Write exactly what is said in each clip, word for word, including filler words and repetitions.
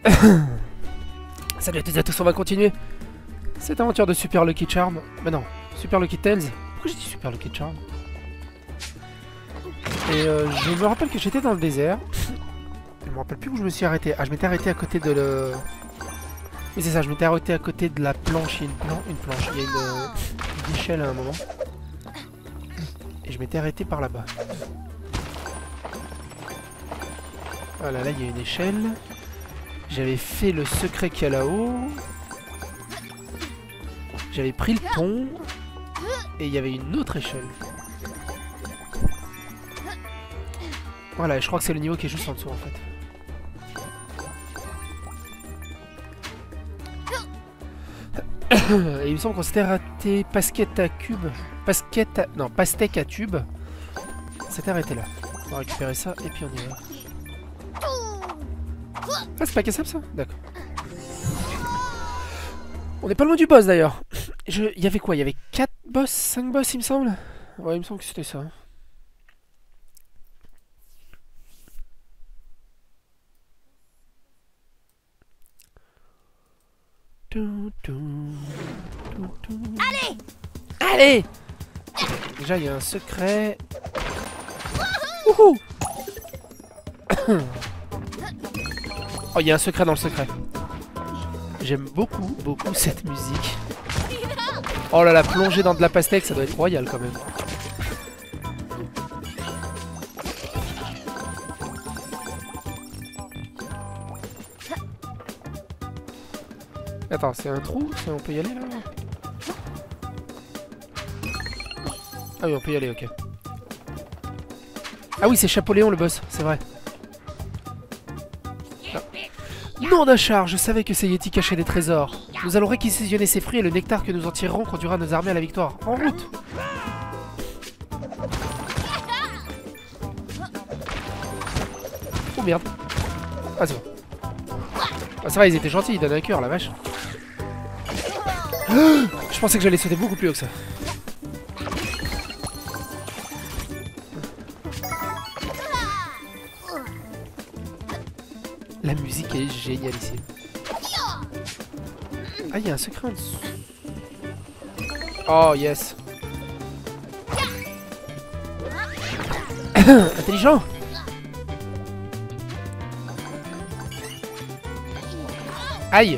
Salut à toutes et à tous, on va continuer cette aventure de Super Lucky Charm. Mais non, Super Lucky Tales. Pourquoi j'ai dit Super Lucky Charm? Et euh, je me rappelle que j'étais dans le désert. Je me rappelle plus où je me suis arrêté. Ah, je m'étais arrêté à côté de le... Oui, c'est ça, je m'étais arrêté à côté de la planche. Il y a une, plan... une planche, il y a une, euh, une échelle à un moment. Et je m'étais arrêté par là-bas. Voilà, là, il y a une échelle. J'avais fait le secret qu'il y a là-haut. J'avais pris le pont. Et il y avait une autre échelle. Voilà, je crois que c'est le niveau qui est juste en dessous, en fait. Et il me semble qu'on s'était raté pasquette à cube. Pasquette à... Non, pastèque à tube. C'était arrêté là. On va récupérer ça et puis on y va. Ah, c'est pas cassable ça? D'accord. On est pas loin du boss d'ailleurs. Je... Il y avait quoi? Il y avait quatre boss, cinq boss il me semble? Ouais, il me semble que c'était ça. Allez! Allez! Déjà, il y a un secret. Wouhou! Oh, il y a un secret dans le secret. J'aime beaucoup, beaucoup cette musique. Oh là là, plonger dans de la pastèque, ça doit être royal quand même. Attends, c'est un trou? On peut y aller là? Ah oui, on peut y aller, ok. Ah oui, c'est Chapeauléon le boss, c'est vrai. Ah. Nom d'un char, je savais que ces Yétis cachaient des trésors. Nous allons réquisitionner ces fruits et le nectar que nous en tirerons conduira nos armées à la victoire. En route! Oh merde. Ah c'est bon. Ah ça va, ils étaient gentils, ils donnent un cœur, la vache. Je pensais que j'allais sauter beaucoup plus haut que ça. La musique est génialissime. Ah, il y a un secret en dessous. Oh, yes. Intelligent. Aïe.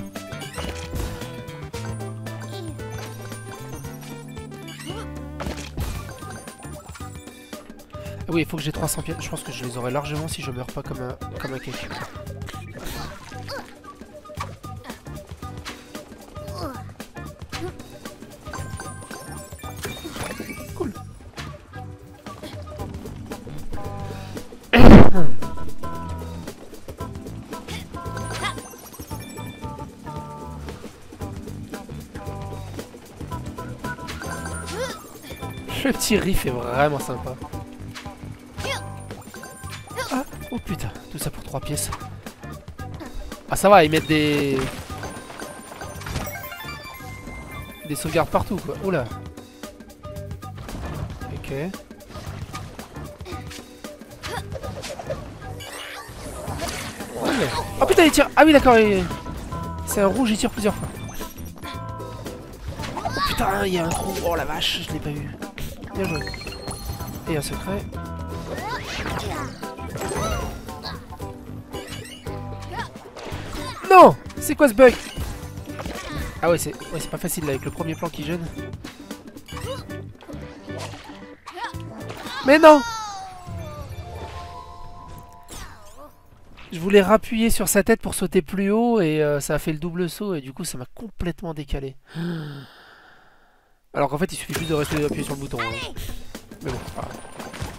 Ah oui, il faut que j'ai trois cents pièces. Je pense que je les aurai largement si je meurs pas comme un, comme un cake. Cool. Le petit riff est vraiment sympa. Ah, oh putain, tout ça pour trois pièces. Ah ça va, ils mettent des... Des sauvegardes partout quoi. Oula. Ok. Oh putain il tire. Ah oui d'accord, il... c'est un rouge, il tire plusieurs fois. Oh putain, il y a un trou. Oh la vache, je l'ai pas eu. Bien joué. Et un secret. Non! C'est quoi ce bug? Ah ouais, c'est ouais, c'est pas facile là, avec le premier plan qui gêne. Mais non! Je voulais rappuyer sur sa tête pour sauter plus haut et euh, ça a fait le double saut et du coup ça m'a complètement décalé. Alors qu'en fait il suffit juste de rester appuyé sur le bouton. Hein. Mais bon, pas grave.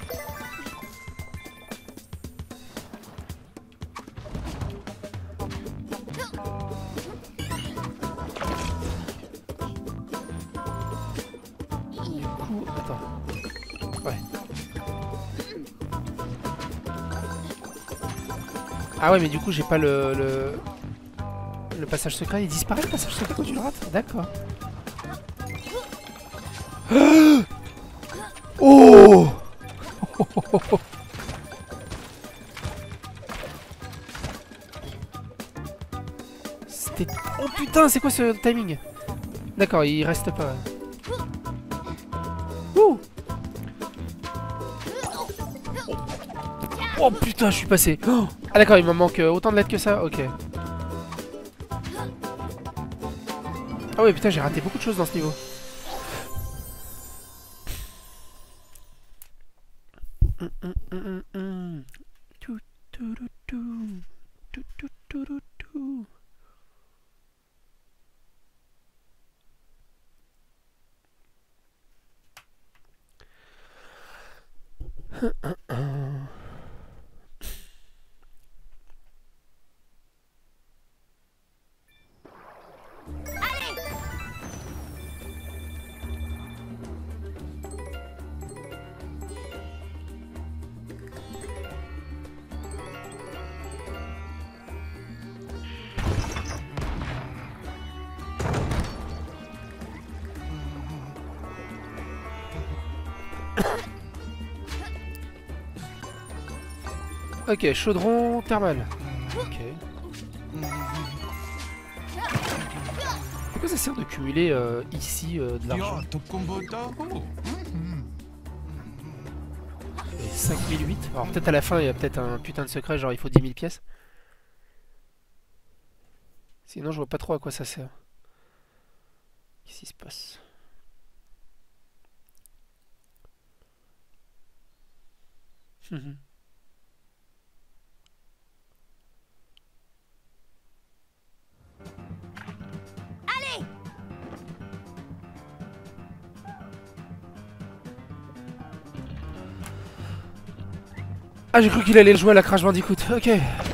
Ah ouais mais du coup j'ai pas le, le le passage secret, il disparaît le passage secret quand tu le rates. D'accord. Oh. putain, c'est quoi ce timing? D'accord, il reste pas. Ouh. Oh putain, je suis passé. Oh. Ah d'accord, il me manque autant de lettres que ça. Ok. Ah ouais, putain, j'ai raté beaucoup de choses dans ce niveau. Hum, hum, hum, hum. Tout, tout, tout, tout. Tout, tout, tout, tout, tout. Hum, hum, hum. Ok, chaudron thermal. Ok. Pourquoi ça sert de cumuler euh, ici euh, de l'argent? cinq mille huit. Alors peut-être à la fin il y a peut-être un putain de secret, genre il faut dix mille pièces. Sinon je vois pas trop à quoi ça sert. Qu'est-ce qui se passe? Ah, j'ai cru qu'il allait le jouer à la Crash Bandicoot. Ok.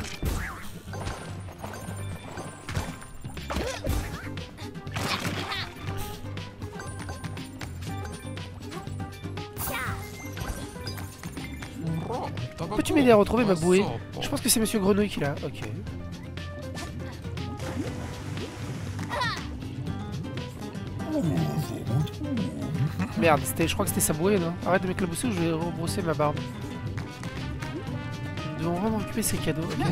Peux-tu m'aider à retrouver ma bouée? Je pense que c'est Monsieur Grenouille qui l'a. Ok. Merde, je crois que c'était sa bouée, non? Arrête de m'éclabousser ou je vais rebrousser ma barbe. Nous devons vraiment occuper ces cadeaux. Okay.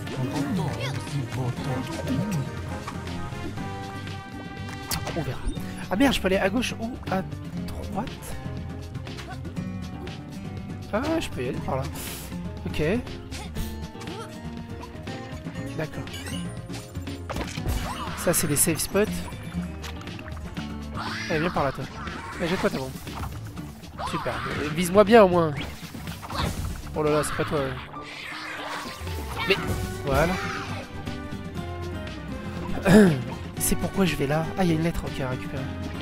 On verra. Ah merde, je peux aller à gauche ou à droite? Ah, je peux y aller par là. Ok. D'accord. Ça, c'est les safe spots. Allez, viens par là, toi. Allez, jette-toi ta bombe. Super. Euh, Vise-moi bien, au moins. Oh là là, c'est pas toi. Ouais. Mais... Voilà. C'est pourquoi je vais là. Ah, il y a une lettre ok, à récupérer.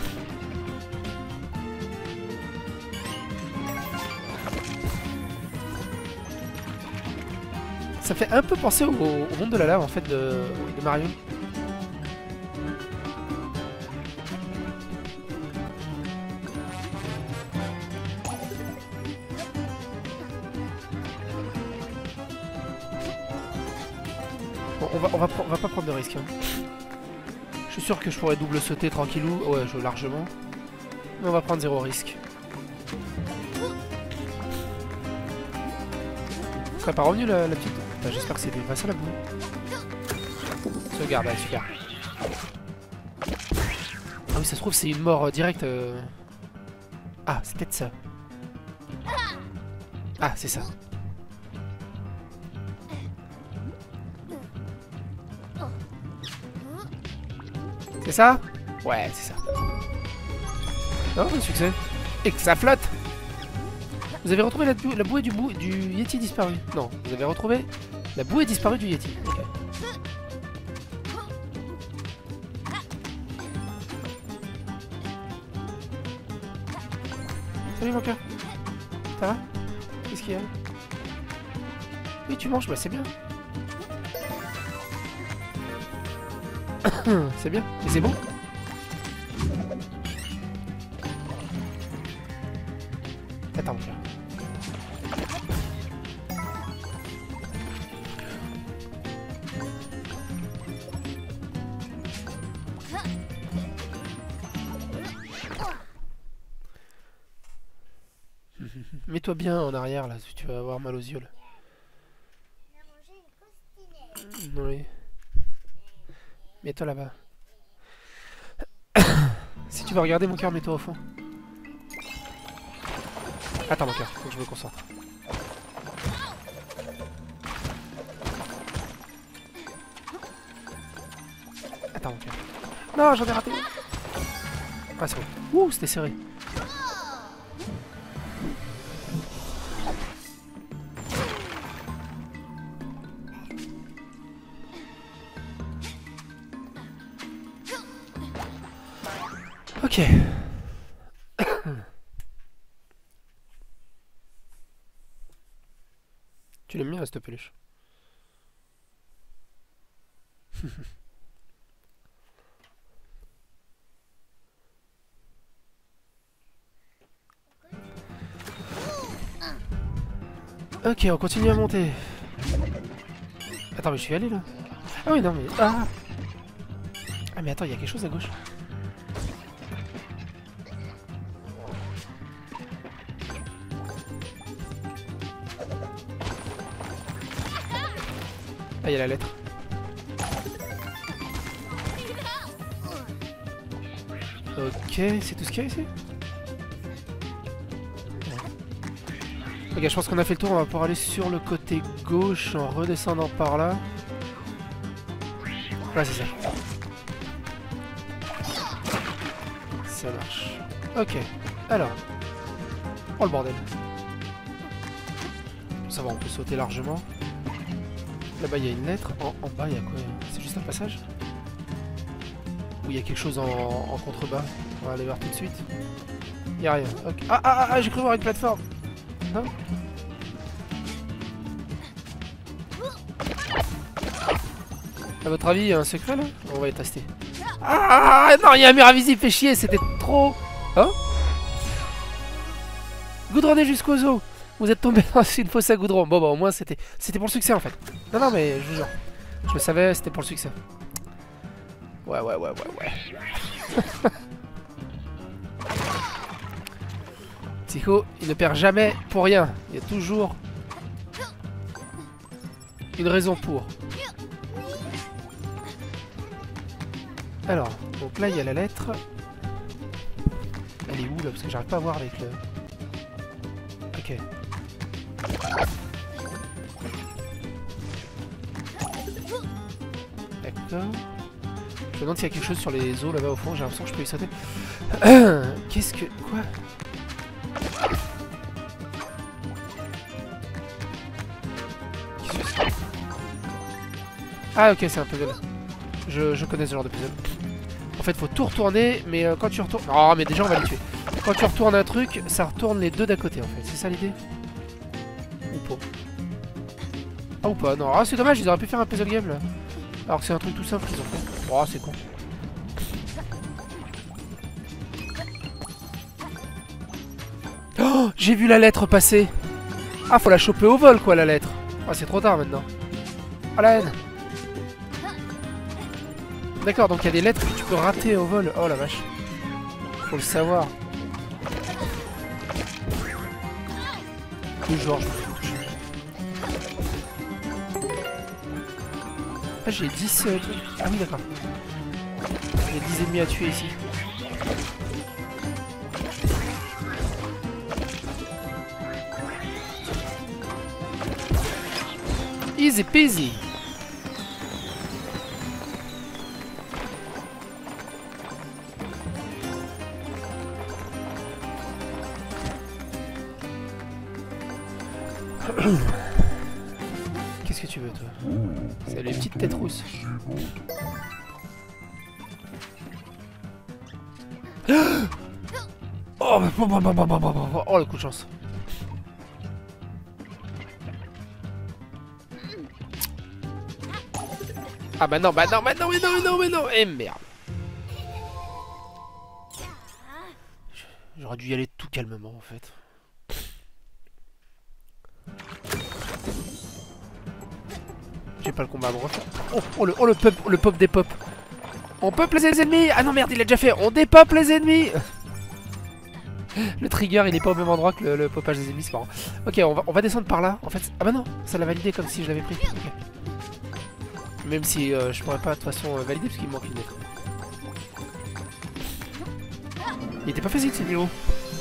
Ça fait un peu penser au, au monde de la lave, en fait, de, de Mario. Bon, on va, on va, on va pas prendre de risques. Hein. Je suis sûr que je pourrais double sauter tranquillou. Ouais, je, largement. Mais on va prendre zéro risque. Elle serait pas revenue la, la petite. Enfin, j'espère que c'était pas ça la boue. Sauvegarde, ouais, super. Ah oui, ça se trouve, c'est une mort euh, directe. Euh... Ah, c'est peut-être ça. Ah, c'est ça. C'est ça? Ouais, c'est ça. Non, un succès. Et que ça flotte! Vous avez retrouvé la, bou la bouée du, bou du Yeti disparu. Non, vous avez retrouvé la bouée disparue du Yeti. Ok. Salut mon cœur. Ça va? Qu'est-ce qu'il y a? Oui, tu manges, bah c'est bien. C'est bien, mais c'est bon. Attends, mon cœur. Mets-toi bien en arrière là, si tu vas avoir mal aux yeux là. Oui. Mets-toi là-bas. Si tu veux regarder mon cœur, mets-toi au fond. Attends mon cœur, faut que je me concentre. Attends mon cœur. Non, j'en ai raté. Ah c'est bon. Ouh, c'était serré. Ok. Tu l'aimes bien cette peluche? Ok, on continue à monter. Attends, mais je suis allé là. Ah oui, non mais... Ah, ah mais attends, il y a quelque chose à gauche. Ah, il y a la lettre. Ok, c'est tout ce qu'il y a ici? Ok, je pense qu'on a fait le tour, on va pouvoir aller sur le côté gauche en redescendant par là. Ouais, c'est ça. Ça marche. Ok, alors. Oh le bordel. Ça va, on peut sauter largement. Là-bas, il y a une lettre. En, en bas, il y a quoi? C'est juste un passage? Ou il y a quelque chose en, en contrebas? On va aller voir tout de suite. Il n'y a rien. Okay. Ah, ah, ah, j'ai cru voir une plateforme. Non? À votre avis, il y a un secret là? On va y tester. Ah non, il y a un mur invisible, fait chier, c'était trop... Hein? Goudronné jusqu'aux os. Vous êtes tombé dans une fosse à goudron. Bon bah au moins c'était c'était pour le succès en fait. Non non mais je vous jure. Je le savais, c'était pour le succès. Ouais ouais ouais ouais ouais. Psycho, il ne perd jamais pour rien. Il y a toujours une raison pour. Alors, donc là il y a la lettre. Elle est où là? Parce que j'arrive pas à voir avec le... Ok. D'accord. Je me demande s'il y a quelque chose sur les os là-bas au fond, j'ai l'impression que je peux y sauter. Qu'est-ce que... Quoi? Qu'est-ce que c'est? Ah ok, c'est un puzzle. Je, je connais ce genre de puzzle. En fait, faut tout retourner, mais euh, quand tu retournes... Oh, mais déjà, on va les tuer. Quand tu retournes un truc, ça retourne les deux d'à côté, en fait. C'est ça l'idée? Ou pas? Ah, ou pas? Non, ah, c'est dommage, ils auraient pu faire un puzzle game, là. Alors que c'est un truc tout simple qu'ils ont fait. Oh, c'est con. Oh, j'ai vu la lettre passer. Ah, faut la choper au vol, quoi, la lettre. Ah, c'est trop tard, maintenant. Ah, la haine. D'accord, donc il y a des lettres que tu peux rater au vol. Oh la vache. Faut le savoir. Que genre je me fais toucher. Ah j'ai dix euh, trucs. Ah oui d'accord. J'ai dix ennemis à tuer ici. Easy peasy. Qu'est-ce que tu veux toi? C'est les petites têtes rousses. Oh, oh le coup de chance. Ah bah non, bah non, bah non, mais non, mais non, mais non. Eh merde. J'aurais dû y aller tout calmement en fait. J'ai pas le combat à me refaire. Oh, oh, le, oh le pop, le pop des pop. On pop les ennemis. Ah non merde, il l'a déjà fait. On dépop les ennemis. Le trigger il est pas au même endroit que le, le popage des ennemis, c'est marrant. Ok, on va, on va descendre par là. En fait, ah bah non, ça l'a validé comme si je l'avais pris. Okay. Même si euh, je pourrais pas de toute façon euh, valider parce qu'il me manque une lettre. Il était pas facile ce niveau.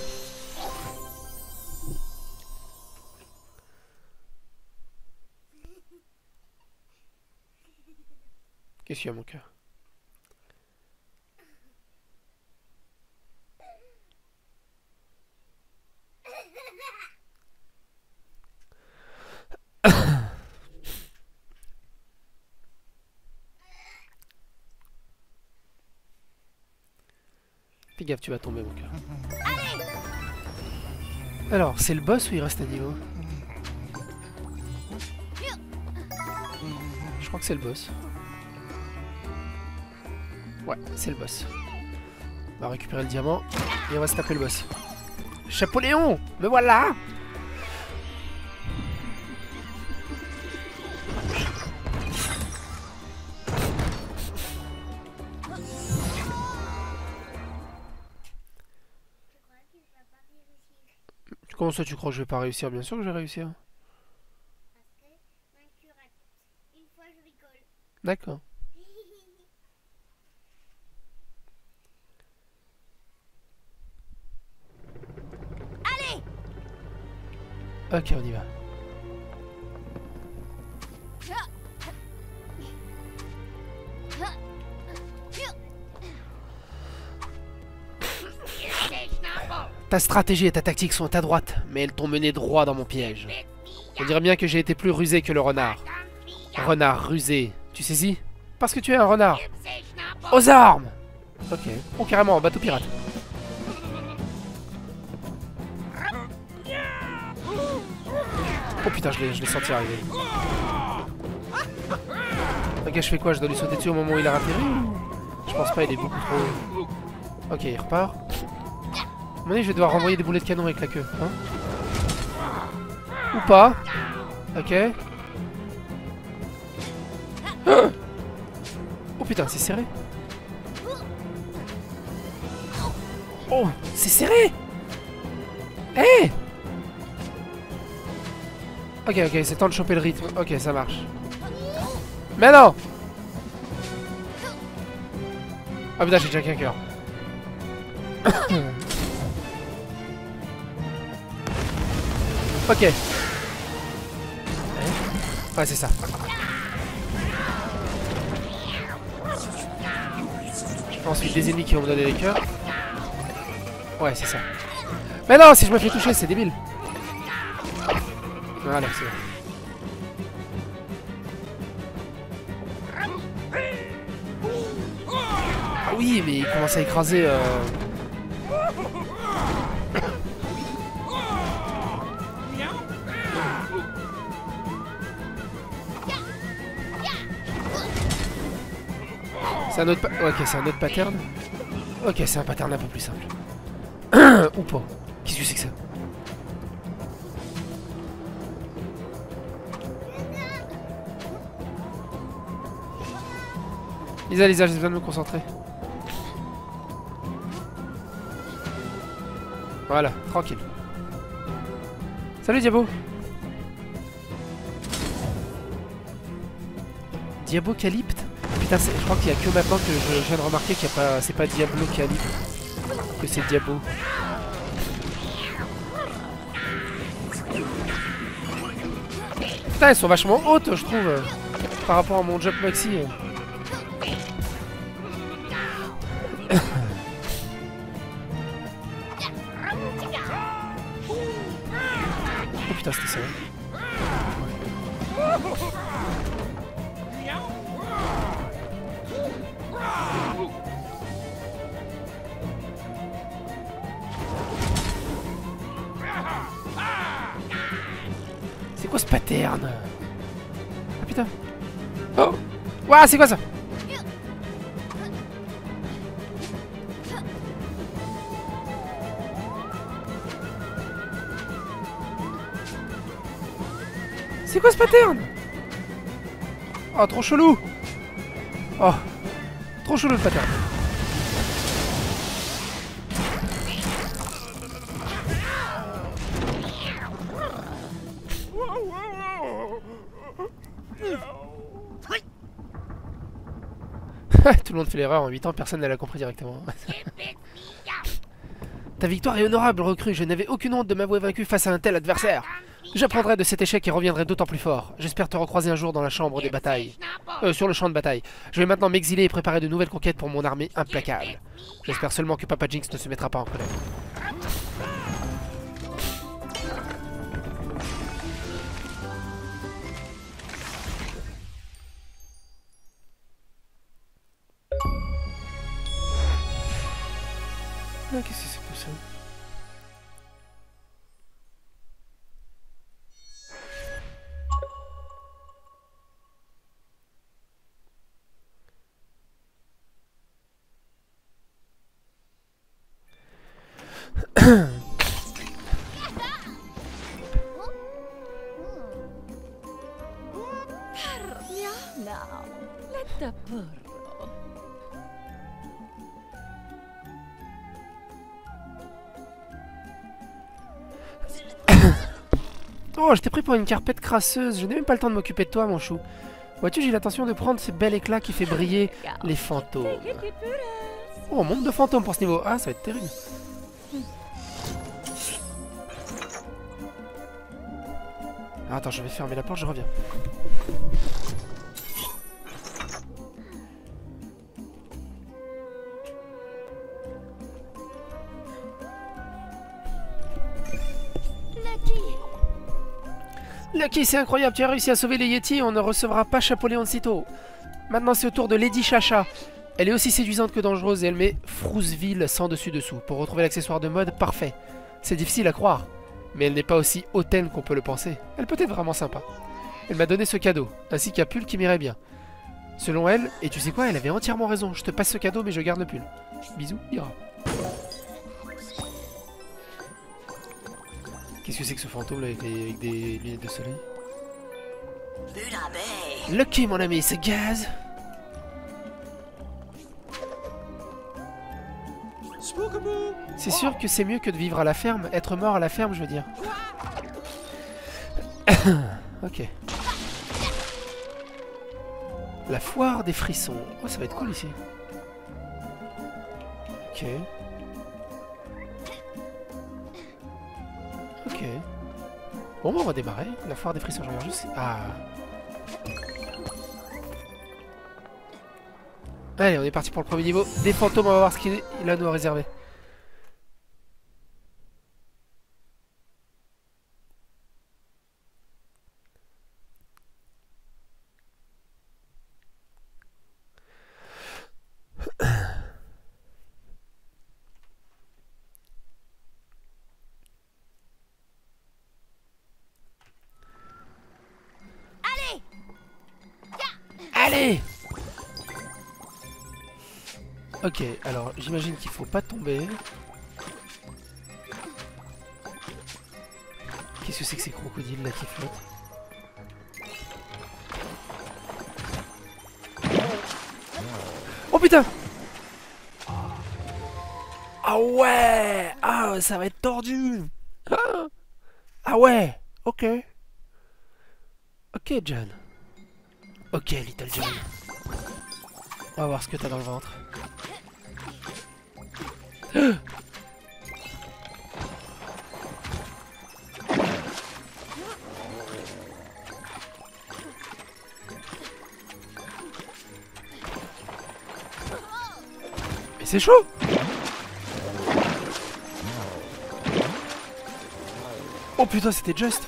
Qu'est-ce qu'il y a mon cœur? Fais gaffe, tu vas tomber mon cœur. Alors, c'est le boss ou il reste un niveau? Je crois que c'est le boss. Ouais, c'est le boss. On va récupérer le diamant et on va se taper le boss. Chapeau Léon! Me voilà! Comment ça tu crois que je vais pas réussir? Bien sûr que je vais réussir. D'accord. Allez! Ok, on y va. Ta stratégie et ta tactique sont à droite, mais elles t'ont mené droit dans mon piège. On dirait bien que j'ai été plus rusé que le renard. Renard rusé. Tu saisis? Parce que tu es un renard. Aux armes! Ok. Oh, carrément, bateau pirate. Oh putain, je l'ai senti arriver. Ok, je fais quoi? Je dois lui sauter dessus au moment où il a atterri? Je pense pas, il est beaucoup trop... Ok, il repart. À un moment donné, je vais devoir renvoyer des boulets de canon avec la queue. Hein? Ou pas. Ok. Oh putain, c'est serré. Oh, c'est serré. Hé hey. Ok, ok, c'est temps de choper le rythme. Ok, ça marche. Mais non. Ah putain, j'ai déjà qu'un cœur. Ok. Ouais, c'est ça. Ensuite, des ennemis qui vont me donner les cœurs. Ouais, c'est ça. Mais non, si je me fais toucher, c'est débile. Voilà, c'est bon. Ah oui, mais il commence à écraser... Euh... C'est un autre... Pa... Ok, c'est un autre pattern. Ok, c'est un pattern un peu plus simple. Ou pas. Qu'est-ce que c'est que ça? Lisa, Lisa, j'ai besoin de me concentrer. Voilà, tranquille. Salut Diabo. Diabocalypte. Putain, je crois qu'il y a que maintenant que je viens de remarquer qu'il n'y a pas... C'est pas Diablocalypte. Que c'est Diabo. Putain, elles sont vachement hautes, je trouve. Euh, par rapport à mon jump maxi. Euh. Oh putain, c'était ça. C'est quoi ce pattern? Ah putain. Oh. Ouah, c'est quoi ça? C'est quoi ce pattern? Oh, trop chelou. Oh, trop chelou le pattern. Tout le monde fait l'erreur en huit ans, personne ne l'a compris directement. Ta victoire est honorable, recrue. Je n'avais aucune honte de m'avouer vaincu face à un tel adversaire. J'apprendrai de cet échec et reviendrai d'autant plus fort. J'espère te recroiser un jour dans la chambre des batailles. Euh, sur le champ de bataille. Je vais maintenant m'exiler et préparer de nouvelles conquêtes pour mon armée implacable. J'espère seulement que Papa Jinx ne se mettra pas en colère. Ah, qu'est-ce que c'est que ça? Oh, je t'ai pris pour une carpette crasseuse. Je n'ai même pas le temps de m'occuper de toi, mon chou. Vois-tu, j'ai l'intention de prendre ce bel éclat qui fait briller les fantômes. Oh, on monte de fantômes pour ce niveau. Ah, ça va être terrible. Ah, attends, je vais fermer la porte, je reviens. Lucky, c'est incroyable, tu as réussi à sauver les Yétis, on ne recevra pas Chapoléon de sitôt. Maintenant, c'est au tour de Lady Chacha. Elle est aussi séduisante que dangereuse et elle met Frouzeville sans dessus-dessous. Pour retrouver l'accessoire de mode, parfait. C'est difficile à croire, mais elle n'est pas aussi hautaine qu'on peut le penser. Elle peut être vraiment sympa. Elle m'a donné ce cadeau, ainsi qu'un pull qui m'irait bien. Selon elle, et tu sais quoi, elle avait entièrement raison. Je te passe ce cadeau, mais je garde le pull. Bisous, Ira. Qu'est-ce que c'est que ce fantôme là avec, les, avec des lunettes de soleil? Lucky, mon ami, c'est Gaz. C'est sûr que c'est mieux que de vivre à la ferme. Être mort à la ferme, je veux dire. Ok. La foire des frissons. Oh, ça va être cool ici. Ok. Ok. Bon, on va démarrer. La foire des frissons, je regarde juste. Ah. Allez, on est parti pour le premier niveau. Des fantômes, on va voir ce qu'il a nous a réservé. Allez! Ok, alors j'imagine qu'il faut pas tomber. Qu'est-ce que c'est que ces crocodiles là qui flottent? Oh putain! Ah ouais! Ah, ça va être tordu! Ah, ah ouais! Ok. Ok, John. Ok, Little John. On va voir ce que t'as dans le ventre. Mais c'est chaud! Oh putain, c'était Just!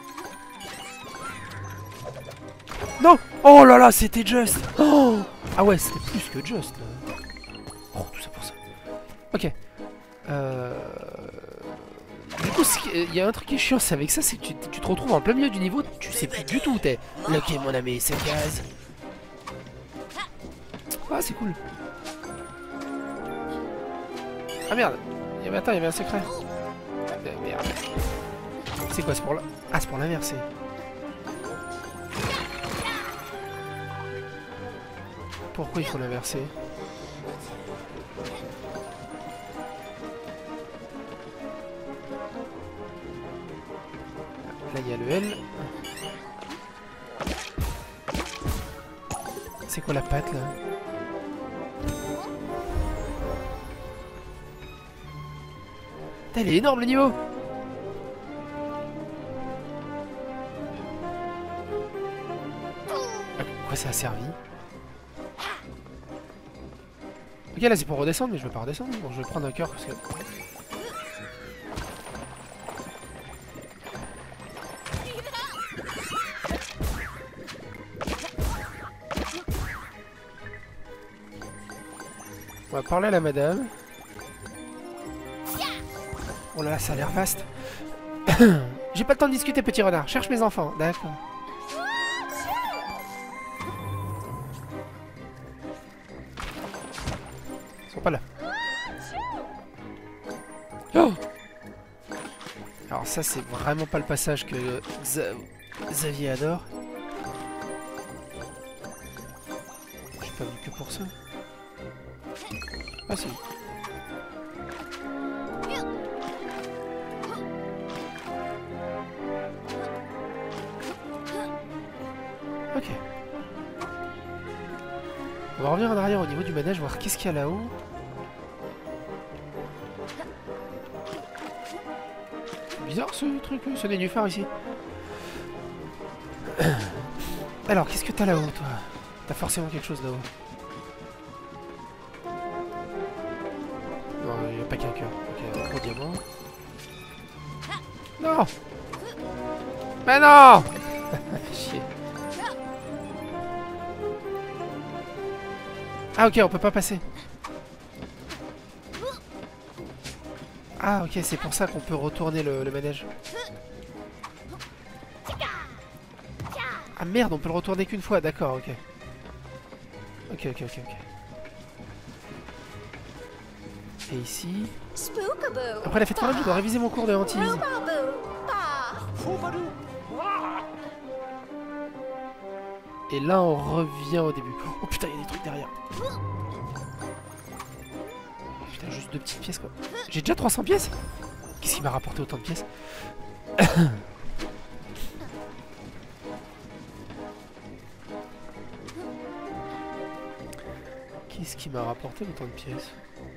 Non! Oh là là, c'était Just! Oh! Ah ouais, c'était plus que Just. Là. Oh, tout ça pour ça. Ok. Euh... Du coup, il y a un truc qui est chiant, c'est avec ça, c'est que tu, tu te retrouves en plein milieu du niveau, tu sais plus du tout où t'es. Ok, mon ami, c'est Gaz. Ah, c'est cool. Ah merde! Il y avait, attends, il y avait un secret. Euh, merde. C'est quoi, c'est pour la... Ah, c'est pour l'inverser. Pourquoi il faut l'inverser? Là, il y a le L. C'est quoi la patte, là? Putain, il est énorme le niveau. À quoi ça a servi? Ok, là c'est pour redescendre, mais je veux pas redescendre. Bon, je vais prendre un cœur parce que... On va parler à la madame. Oh là là, ça a l'air vaste. J'ai pas le temps de discuter, petit renard. Cherche mes enfants. D'accord. Ils sont pas là. Oh! Alors ça, c'est vraiment pas le passage que Xa- Xavier adore. Je suis pas venu que pour ça. Ah si. Ok. On va revenir en arrière au niveau du manège, voir qu'est-ce qu'il y a là-haut. C'est bizarre ce truc, ce nénuphar ici. Alors, qu'est-ce que t'as là-haut, toi? T'as forcément quelque chose là-haut. Non, il n'y a pas qu'un cœur. Ok, gros diamant. Non! Mais non! Chier. Ah ok, on peut pas passer. Ah ok, c'est pour ça qu'on peut retourner le, le manège. Ah merde, on peut le retourner qu'une fois, d'accord, ok. Ok, ok, ok, ok. Et ici... Après la fête foraine, je dois réviser mon cours de hantise. Et là, on revient au début. Oh putain, il y a des trucs derrière. Putain, juste deux petites pièces, quoi. J'ai déjà trois cents pièces? Qu'est-ce qui m'a rapporté autant de pièces? Qu'est-ce qui m'a rapporté autant de pièces?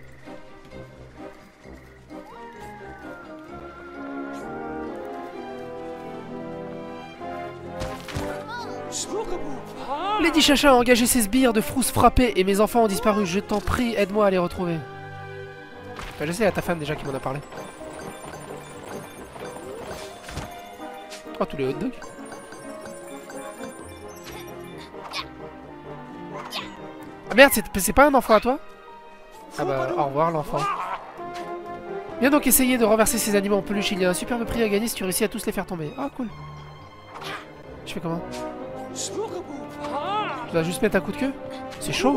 Lady Chacha a engagé ses sbires de frousse frappés et mes enfants ont disparu. Je t'en prie, aide-moi à les retrouver. Enfin, je sais, à ta femme déjà qui m'en a parlé. Oh, tous les hot dogs. Ah merde, c'est pas un enfant à toi? Ah bah, au revoir l'enfant. Viens donc essayer de renverser ces animaux en peluche. Il y a un superbe prix à gagner si tu réussis à tous les faire tomber. Ah, cool. Je fais comment? Je dois juste mettre un coup de queue? C'est chaud.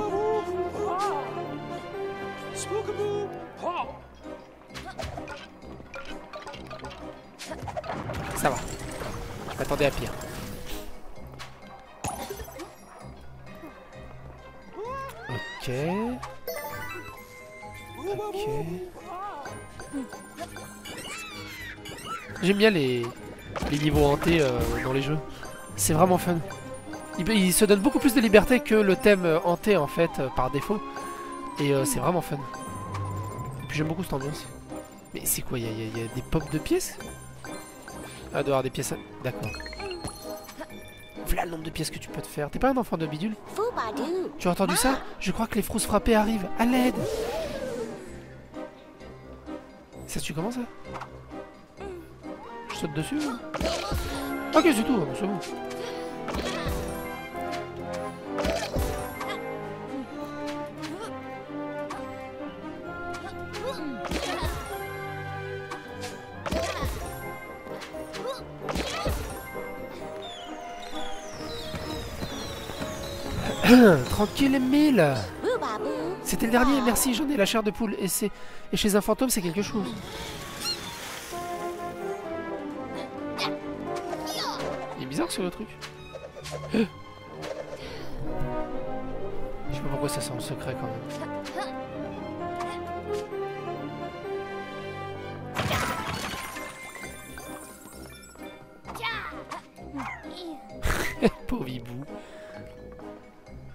Ça va. Je m'attendais à pire. Ok. Ok. J'aime bien les, les niveaux hantés euh, dans les jeux. C'est vraiment fun. Il, il se donne beaucoup plus de liberté que le thème euh, hanté en fait euh, par défaut. Et euh, c'est vraiment fun. Et puis j'aime beaucoup cette ambiance. Mais c'est quoi, il y, y, y a des pops de pièces? Ah, il doit y avoir des pièces... D'accord. Voilà le nombre de pièces que tu peux te faire. T'es pas un enfant de bidule? Tu as entendu ça? Je crois que les frousses frappées arrivent. À l'aide! Ça se tue comment ça? Je saute dessus? Ok, c'est tout, c'est bon. Tranquille, mille. C'était le dernier, merci, j'en ai la chair de poule. Et c'est et chez un fantôme, c'est quelque chose. Il est bizarre ce truc. Je sais pas pourquoi ça sent le secret quand même. Pauvre hibou.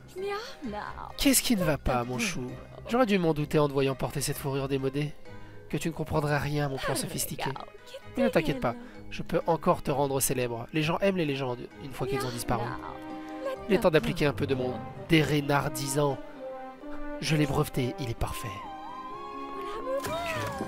Qu'est-ce qui ne va pas, mon chou? J'aurais dû m'en douter en te voyant porter cette fourrure démodée. que tu ne comprendrais rien à mon plan sophistiqué. Mais ne t'inquiète pas, je peux encore te rendre célèbre. Les gens aiment les légendes une fois qu'elles ont disparu. Il est temps d'appliquer un peu de mon dérénardisant. Je l'ai breveté, il est parfait. Okay.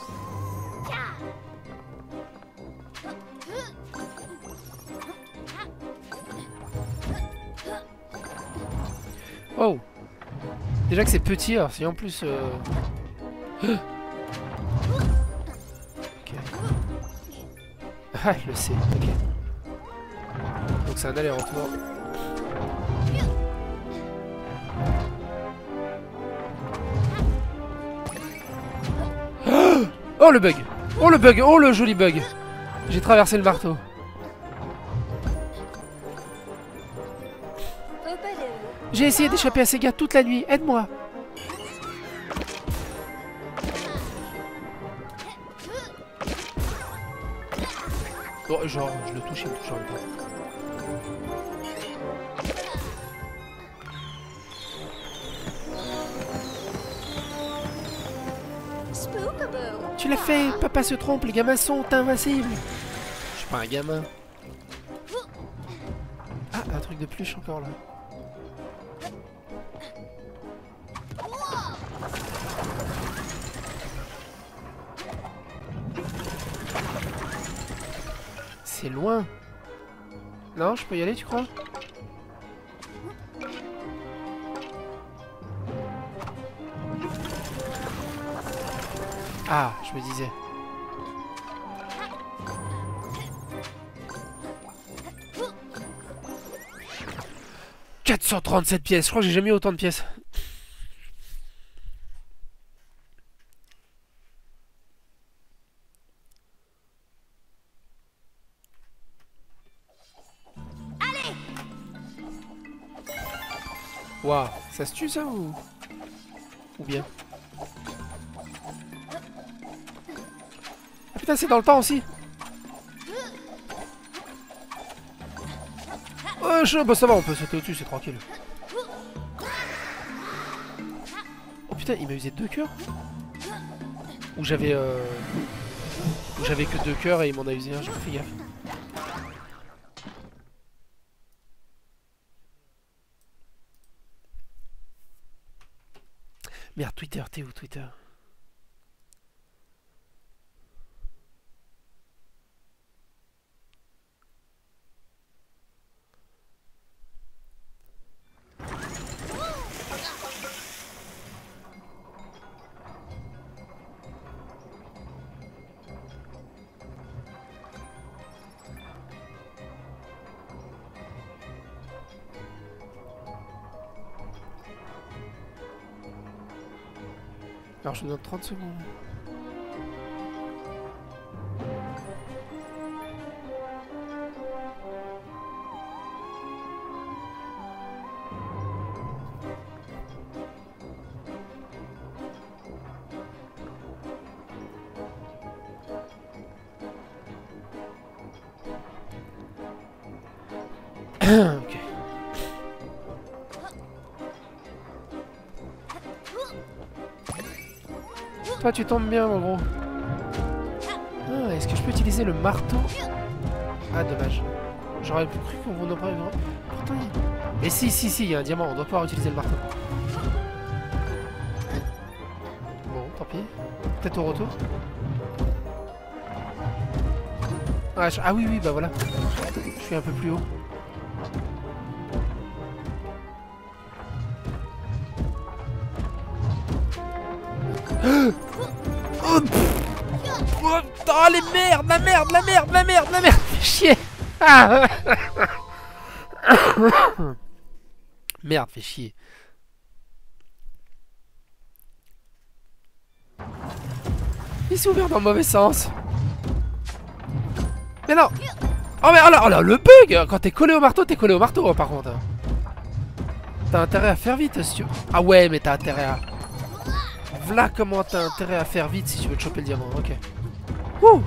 Oh! Déjà que c'est petit, alors si en plus... Euh... ok. Ah, il le sait, ok. Donc c'est un aller-retour. Oh le bug! Oh le bug! Oh le joli bug! J'ai traversé le marteau. J'ai essayé d'échapper à ces gars toute la nuit. Aide-moi! Oh, genre, je le touche, il me touche en même temps. Tu l'as fait! Papa se trompe, les gamins sont invincibles! Je suis pas un gamin. Ah, un truc de pluche encore là. C'est loin. Non, je peux y aller, tu crois? Ah, je me disais. quatre cent trente-sept pièces. Je crois que j'ai jamais eu autant de pièces. Waouh, ça se tue ça ou... Ou bien? Ah putain, c'est dans le temps aussi. Oh, je... bah ça va, on peut sauter au-dessus, c'est tranquille. Oh putain, il m'a usé deux cœurs. Ou j'avais... Euh... Ou j'avais que deux cœurs et il m'en a usé un, j'ai pas fait gaffe. Merde, Twitter, t'es où, Twitter? Alors je vous donne trente secondes. Ok. Toi tu tombes bien mon gros. Ah, est-ce que je peux utiliser le marteau? Ah dommage. J'aurais cru qu'on n'en aurait pas. Pourtant il... Mais si si si, il y a un diamant, on doit pouvoir utiliser le marteau. Bon, tant pis. Peut-être au retour. Ah, je... ah oui oui bah voilà. Je suis un peu plus haut. Oh, oh, oh les merdes, la merde, la merde, la merde, la merde, fais chier. Ah. Merde, fais chier. Il s'est ouvert dans le mauvais sens. Mais non. Oh mais oh là, oh là, le bug. Quand t'es collé au marteau, t'es collé au marteau hein, par contre. T'as intérêt à faire vite si tu veux. Ah ouais, mais t'as intérêt à... Voilà comment t'as intérêt à faire vite si tu veux te choper le diamant, ok. Wouh.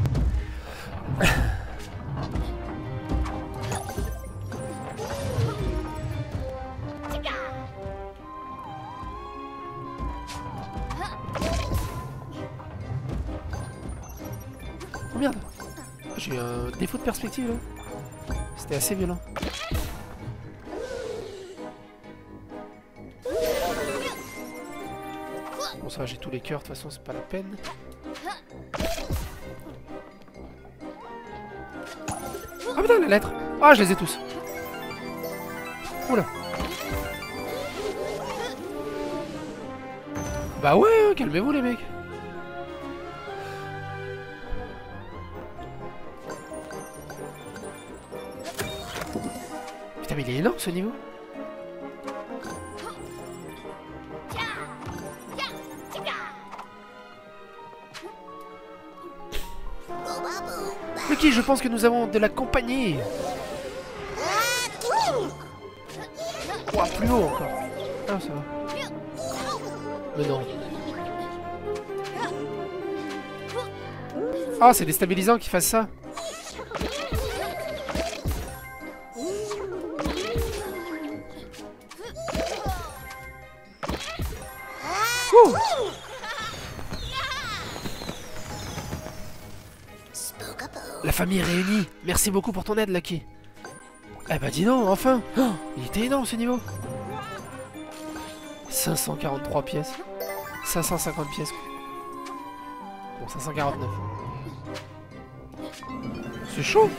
J'ai eu un défaut de perspective là. C'était assez violent. Bon ça va, j'ai tous les cœurs, de toute façon c'est pas la peine. Ah putain, la lettre. Ah, je les ai tous. Oula. Bah ouais, hein, calmez-vous les mecs. Putain mais il est énorme ce niveau. Lucky, je pense que nous avons de la compagnie. Ouah, plus haut encore. Ah ça va. Mais non. Ah, c'est déstabilisant qu'il fasse ça. Ouh. La famille est réunie. Merci beaucoup pour ton aide, Lucky. Eh bah dis donc, enfin. Oh, il était énorme ce niveau. cinq cent quarante-trois pièces. cinq cent cinquante pièces. Bon, cinq cent quarante-neuf. C'est chaud.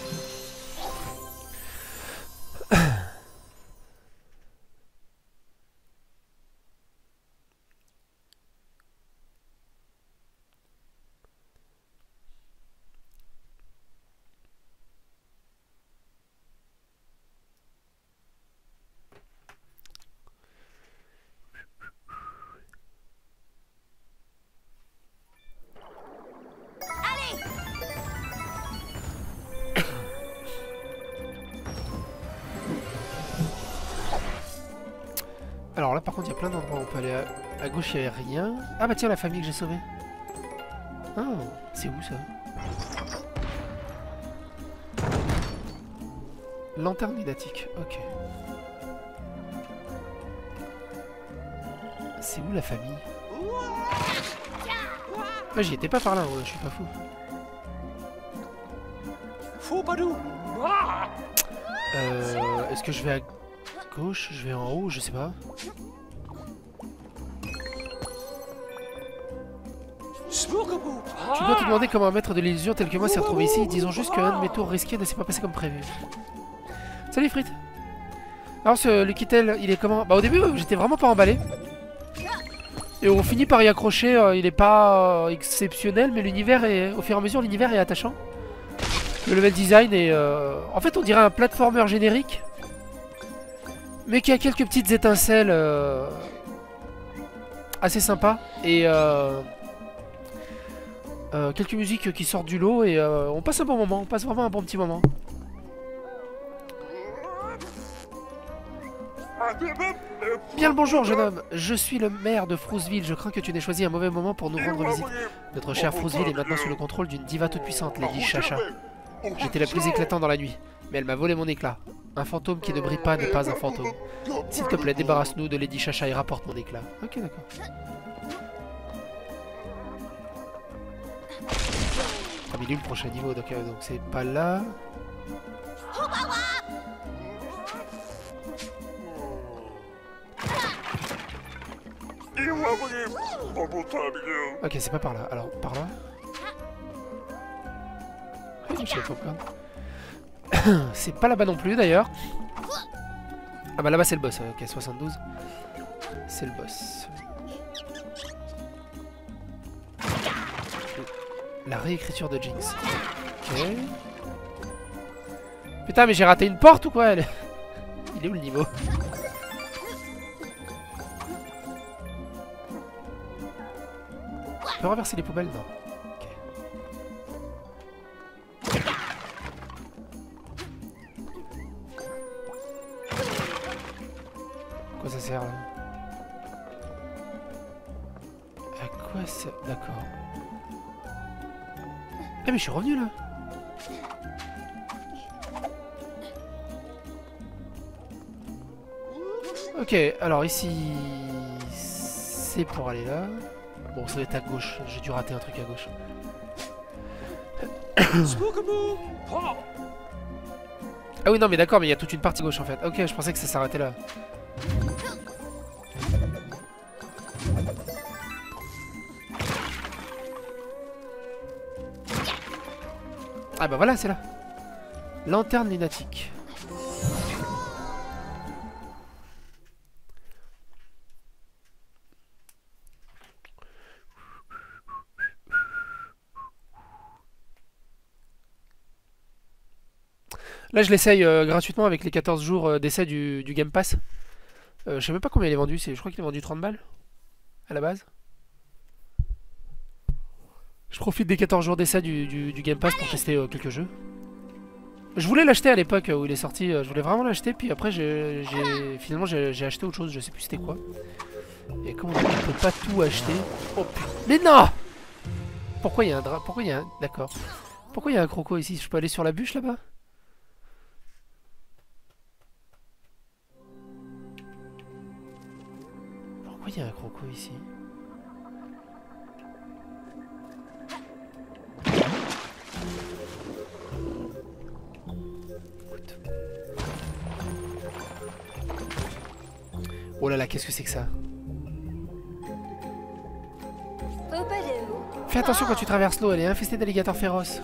Alors là par contre il y a plein d'endroits où on peut aller. À, à gauche il n'y avait rien. Ah bah tiens, la famille que j'ai sauvée. Ah, c'est où ça? Lanterne lunatique, ok. C'est où la famille? Ah, j'y étais pas par là, ouais, je suis pas fou. Euh, Est-ce que je vais à gauche? Je vais en haut? Je sais pas. Tu dois te demander comment un maître de l'illusion tel que moi s'est retrouvé ici. Disons juste qu'un de mes tours risqués ne s'est pas passé comme prévu. Salut Frites. Alors ce Lukitel, il est comment? Bah au début j'étais vraiment pas emballé. Et on finit par y accrocher, euh, il est pas euh, exceptionnel, mais l'univers est, au fur et à mesure l'univers est attachant. Le level design est... Euh... En fait on dirait un platformer générique. Mais qui a quelques petites étincelles euh... assez sympas. Et euh... Euh, quelques musiques qui sortent du lot et euh, on passe un bon moment, on passe vraiment un bon petit moment. Bien le bonjour jeune homme, je suis le maire de Frouzeville, je crains que tu n'aies choisi un mauvais moment pour nous rendre visite. Notre chère Frouzeville est maintenant sous le contrôle d'une diva toute puissante, Lady Chacha. J'étais la plus éclatante dans la nuit, mais elle m'a volé mon éclat. Un fantôme qui ne brille pas n'est pas un fantôme. S'il te plaît, débarrasse-nous de Lady Chacha et rapporte mon éclat. Ok, d'accord. Ah mais il est où le prochain niveau? Donc euh, donc c'est pas là. Ok, c'est pas par là. Alors, par là. C'est pas là-bas non plus d'ailleurs. Ah bah là-bas c'est le boss. Ok, soixante-douze. C'est le boss. La réécriture de Jinx. Ok. Putain, mais j'ai raté une porte ou quoi? Elle... Il est où le niveau? On peut renverser les poubelles? Non. Ok. À quoi ça sert là? À quoi ça... D'accord. Ah mais je suis revenu là. Ok, alors ici c'est pour aller là. Bon, ça va être à gauche, j'ai dû rater un truc à gauche. Ah oui, non, mais d'accord, mais il y a toute une partie gauche en fait. Ok, je pensais que ça s'arrêtait là. Ah bah voilà, c'est là. Lanterne lunatique. Là, je l'essaye euh, gratuitement avec les quatorze jours euh, d'essai du, du Game Pass. Euh, je sais même pas combien il est vendu. Je crois qu'il est vendu trente balles à la base. Je profite des quatorze jours d'essai du, du, du Game Pass pour tester euh, quelques jeux. Je voulais l'acheter à l'époque où il est sorti. euh, Je voulais vraiment l'acheter. Puis après, j'ai finalement, j'ai acheté autre chose. Je sais plus c'était quoi. Et comment on ne peut pas tout acheter. Oh putain. Mais non! Pourquoi il y a un drap? Pourquoi il y a un... D'accord. Pourquoi il y a un croco ici? Je peux aller sur la bûche là-bas? Pourquoi il y a un croco ici? Écoute. Oh là là, qu'est-ce que c'est que ça? Fais attention quand tu traverses l'eau, elle est infestée d'alligators féroces.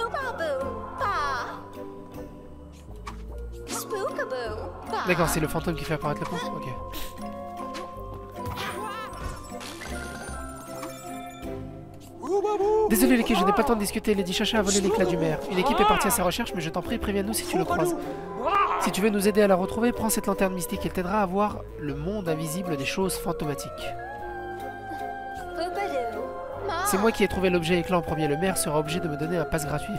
D'accord, c'est le fantôme qui fait apparaître le pont. Ok. Désolé les quais, je n'ai pas le temps de discuter. Lady Chacha a volé l'éclat du maire. Une équipe est partie à sa recherche, mais je t'en prie, préviens-nous si tu le croises. Si tu veux nous aider à la retrouver, prends cette lanterne mystique. Elle t'aidera à voir le monde invisible des choses fantomatiques. C'est moi qui ai trouvé l'objet éclat en premier. Le maire sera obligé de me donner un pass gratuit.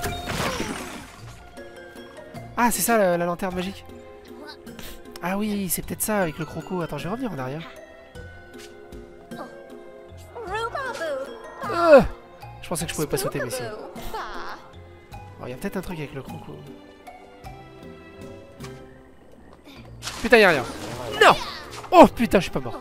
Ah, c'est ça la, la lanterne magique. Ah oui, c'est peut-être ça avec le croco. Attends, je vais revenir en arrière. Euh je pensais que je pouvais pas sauter, mais si. Il y a peut-être un truc avec le croco. Putain, y'a rien. Non! Oh putain, je suis pas mort.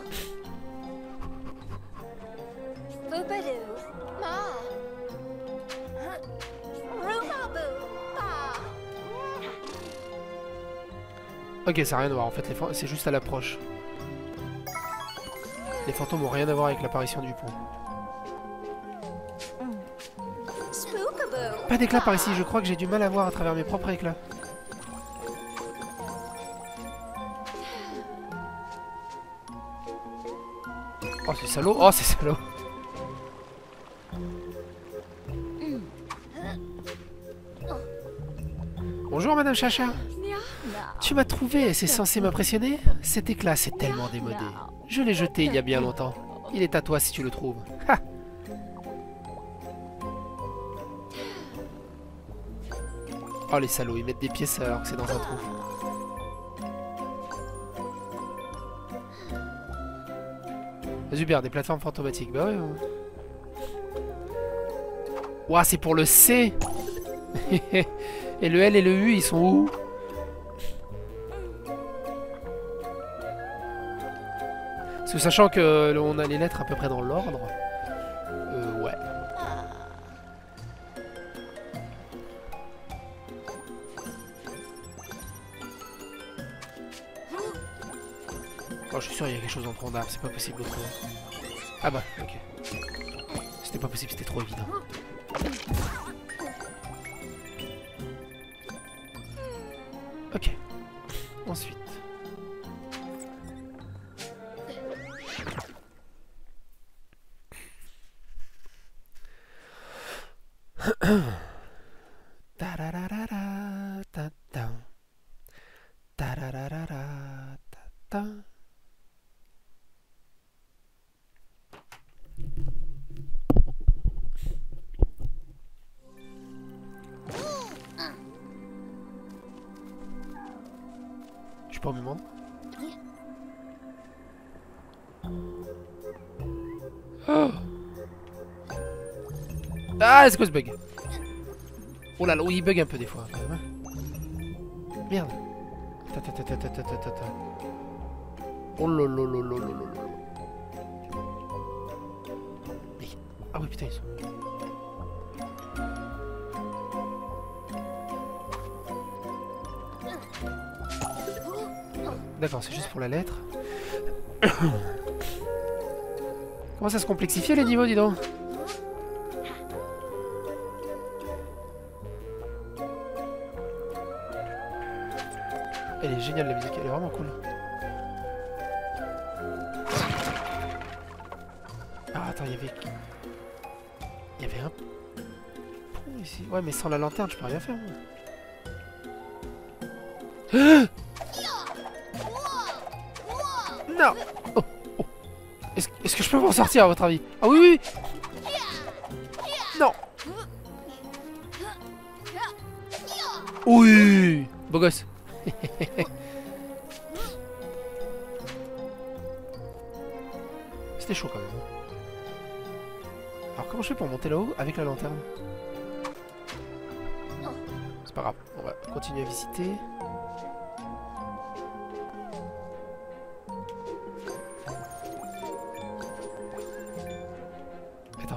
Ok, ça n'a rien à voir. En fait, c'est juste à l'approche. Les fantômes n'ont rien à voir avec l'apparition du pont. Pas d'éclat par ici, je crois que j'ai du mal à voir à travers mes propres éclats. Oh, c'est salaud. Oh, c'est salaud. Bonjour, Madame Chacha. Tu m'as trouvé, c'est censé m'impressionner? Cet éclat, c'est tellement démodé. Je l'ai jeté il y a bien longtemps. Il est à toi si tu le trouves. Ha! Oh les salauds, ils mettent des pièces alors que c'est dans un trou. Super, des plateformes fantomatiques. Bah ouais. ouais. Ouah, c'est pour le C. Et le L et le U, ils sont où? Parce que sachant que on a les lettres à peu près dans l'ordre. Euh, ouais. Oh, je suis sûr il y a quelque chose en tronc d'arbre, c'est pas possible de trouver. Ah bah, ok. C'était pas possible, c'était trop évident. Ok. Ensuite. Je peux me demander. Oh. Ah, c'est quoi ce bug? Oh là là, oui, il bug un peu des fois. Merde. Ta ta ta ta ta ta ta ta ta. Oh là là là là là là. Mais... Ah oui, putain, ils sont... D'accord, c'est juste pour la lettre. Comment ça se complexifie les niveaux, dis donc? Elle est géniale la musique, elle est vraiment cool. Ah attends, il y avait... Il y avait un pont ici. Ouais mais sans la lanterne je peux rien faire moi. Ah non. Oh, oh. Est-ce est-ce que je peux m'en sortir à votre avis? Ah oui oui. Non. Oui. Beau gosse. C'était chaud quand même. Alors comment je fais pour monter là-haut avec la lanterne? C'est pas grave, on va continuer à visiter. Attends.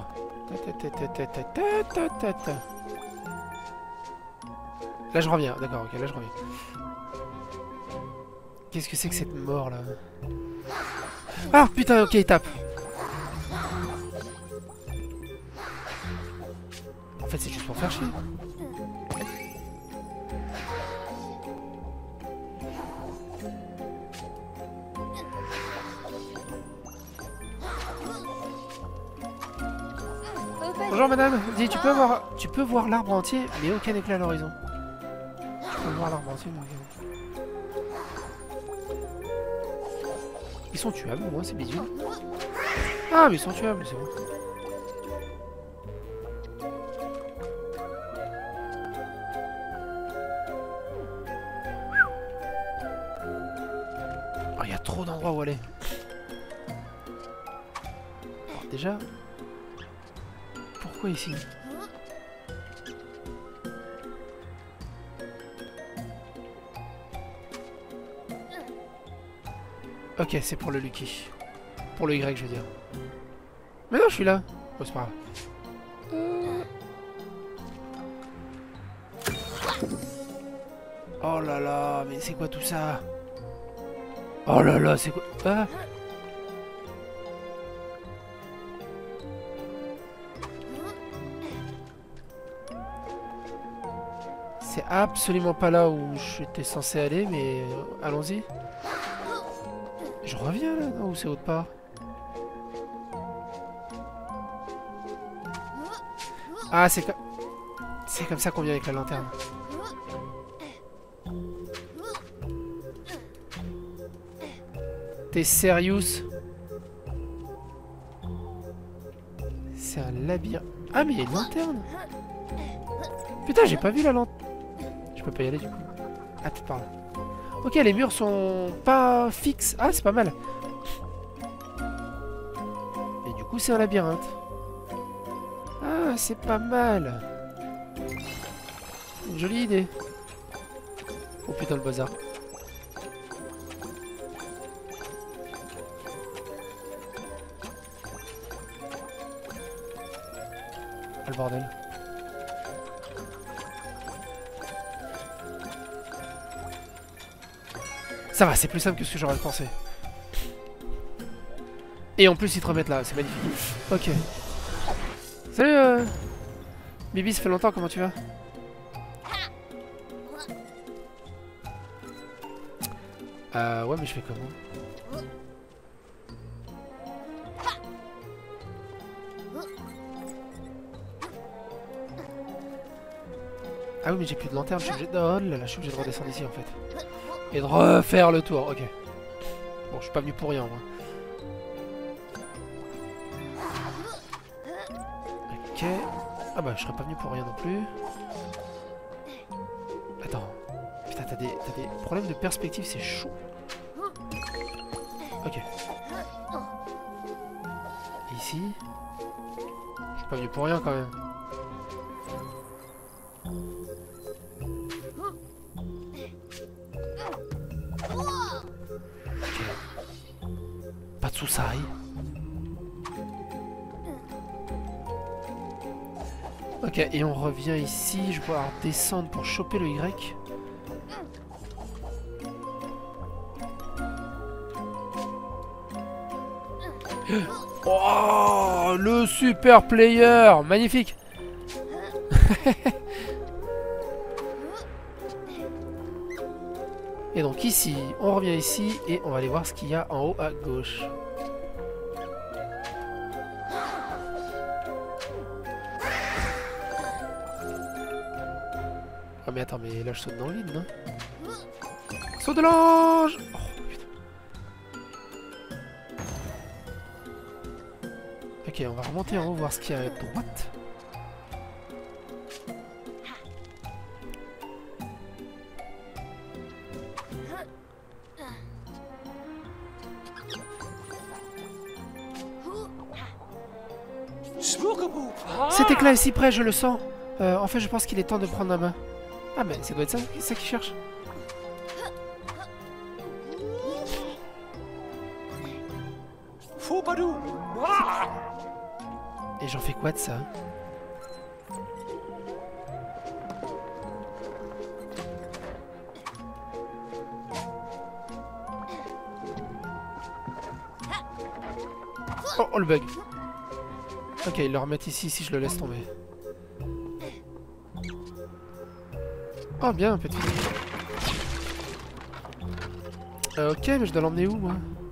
Là je reviens, d'accord, ok, là je reviens. Qu'est-ce que c'est que cette mort là? Ah putain, ok, il tape. En fait c'est juste pour faire chier. Bonjour madame, dis tu peux voir tu peux voir l'arbre entier mais aucun éclat à l'horizon. Tu peux voir l'arbre entier mais aucun éclat. Ils sont tuables, moi, c'est bidule. Ah, mais ils sont tuables, c'est bon. Oh, il y a trop d'endroits où aller. Alors, déjà... Pourquoi ici? Ok, c'est pour le Lucky. Pour le Y, je veux dire. Mais non, je suis là. Oh, c'est pas grave. Euh... Oh là là, mais c'est quoi tout ça? Oh là là, c'est quoi? Ah. C'est absolument pas là où j'étais censé aller, mais euh, allons-y. Je reviens là, non? Ou c'est autre part? Ah, c'est comme... C'est comme ça qu'on vient avec la lanterne. T'es sérieux? C'est un labyrinthe. Ah, mais il y a une lanterne. Putain, j'ai pas vu la lanterne. Je peux pas y aller du coup. Ah, peut-être par là. Ok, les murs sont pas fixes. Ah, c'est pas mal. Et du coup, c'est un labyrinthe. Ah, c'est pas mal. Une jolie idée. Oh putain, le bazar. Ah, le bordel. Ça va, c'est plus simple que ce que j'aurais pensé. Et en plus, ils te remettent là, c'est magnifique. Ok. Salut euh... Bibi, ça fait longtemps, comment tu vas? Euh, ouais, mais je fais comment? Ah oui, mais j'ai plus de lanterne, je suis obligé de... Oh là là, je suis obligé de redescendre ici, en fait. Et de refaire le tour, ok. Bon, je suis pas venu pour rien, moi. Ok. Ah bah, je serais pas venu pour rien non plus. Attends. Putain, t'as des, t'as des problèmes de perspective, c'est chaud. Ok. Et ici. Je suis pas venu pour rien, quand même. Pas de Susai. Ok, et on revient ici. Je vais pouvoir descendre pour choper le Y. Oh, le super player. Magnifique. Et donc ici, on revient ici et on va aller voir ce qu'il y a en haut à gauche. Oh mais attends, mais là je saute dans le vide, non? Saut de l'ange! Oh putain. Ok, on va remonter en haut, voir ce qu'il y a à droite. Cet éclat est si près, je le sens. Euh, en fait, je pense qu'il est temps de prendre la main. Ah, mais ça doit être ça, ça qu'il cherche. Et j'en fais quoi de ça? Oh, oh, le bug. Ok, ils le remettent ici si je le laisse tomber. Oh bien, petit. Euh, ok, mais je dois l'emmener où, moi?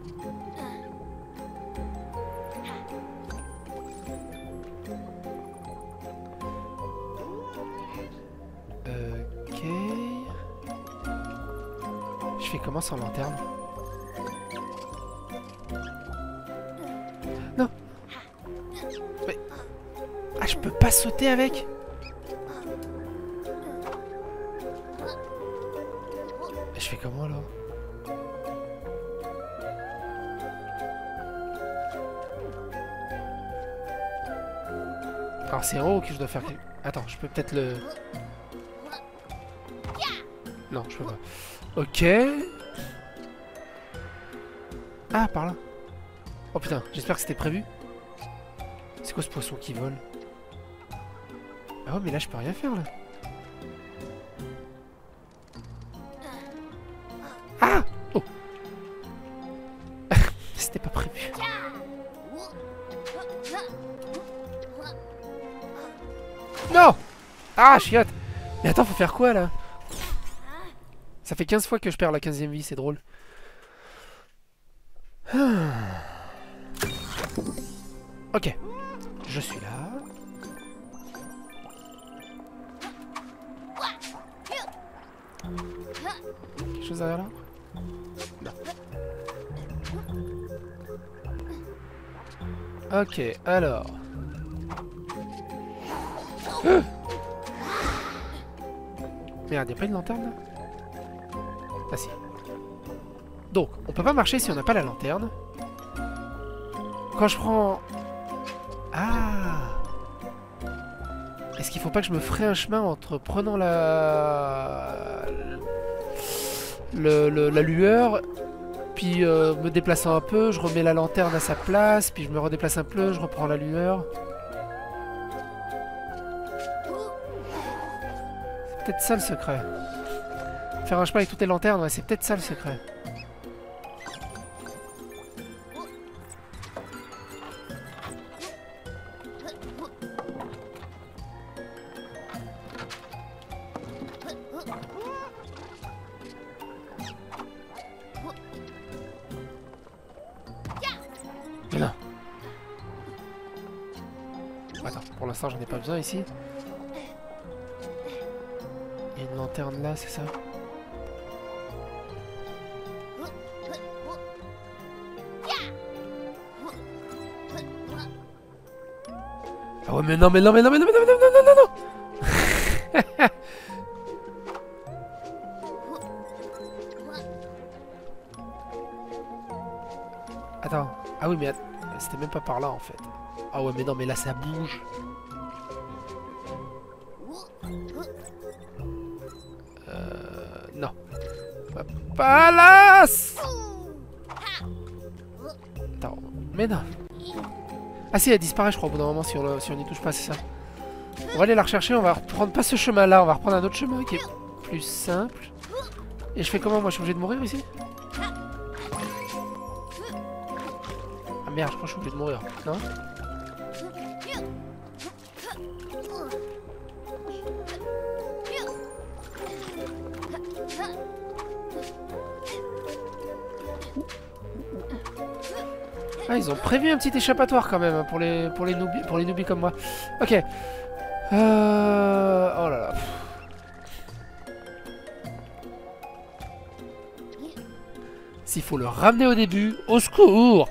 euh, Ok. Je fais comment sans lanterne? Non. Mais... Ah, je peux pas sauter avec? Je fais comment alors? Alors c'est en haut que je dois faire... Attends, je peux peut-être le... Non, je peux pas. Ok. Ah, par là. Oh putain, j'espère que c'était prévu. C'est quoi ce poisson qui vole? Ah ouais, mais là je peux rien faire là. Ah! Oh! C'était pas prévu. Non! Ah, chiotte! Mais attends, faut faire quoi là? Ça fait quinze fois que je perds la quinzième vie, c'est drôle. Ok. Je suis là. Quelque chose derrière là? Non. Ok, alors. Euh Merde, y'a pas une lanterne là? Ah si. Donc, on peut pas marcher si on n'a pas la lanterne. Quand je prends... Ah! Est-ce qu'il faut pas que je me ferai un chemin entre prenant la... Le, le, la lueur, puis euh, me déplaçant un peu, je remets la lanterne à sa place, puis je me redéplace un peu, je reprends la lueur. C'est peut-être ça le secret. Faire un chemin avec toutes les lanternes, ouais, c'est peut-être ça le secret. Mais non. Attends, pour l'instant j'en ai pas besoin ici. Il y a une lanterne là, c'est ça? Ah ouais mais non mais non mais non mais non mais non mais non non non non. Attends. Ah oui mais c'était même pas par là en fait. Ah ouais mais non mais là ça bouge. Euh... Non. Palace. Attends. Mais non. Ah si, elle disparaît je crois au bout d'un moment si on, si on y touche pas, c'est ça. On va aller la rechercher, on va reprendre pas ce chemin là, on va reprendre un autre chemin qui est plus simple. Et je fais comment moi, je suis obligé de mourir ici? Ah merde, je crois que je suis obligé de mourir. Non? Ah, ils ont prévu un petit échappatoire quand même hein, pour les pour les noobies, pour les noobies comme moi. Ok. Euh... Oh là là. S'il faut le ramener au début, au secours!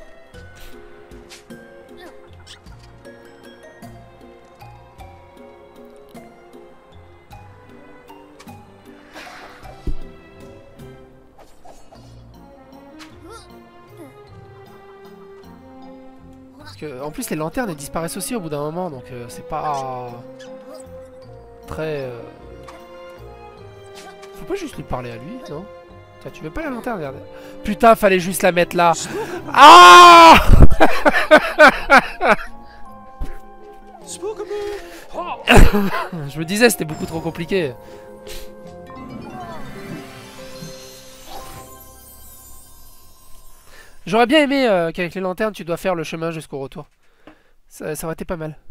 Parce que, en plus, les lanternes elles disparaissent aussi au bout d'un moment, donc euh, c'est pas très. Euh... Faut pas juste lui parler à lui, non? Tiens, tu veux pas la lanterne? Regarde. Putain, fallait juste la mettre là. Ah! Je me disais, c'était beaucoup trop compliqué. J'aurais bien aimé euh, qu'avec les lanternes, tu dois faire le chemin jusqu'au retour. Ça, ça aurait été pas mal.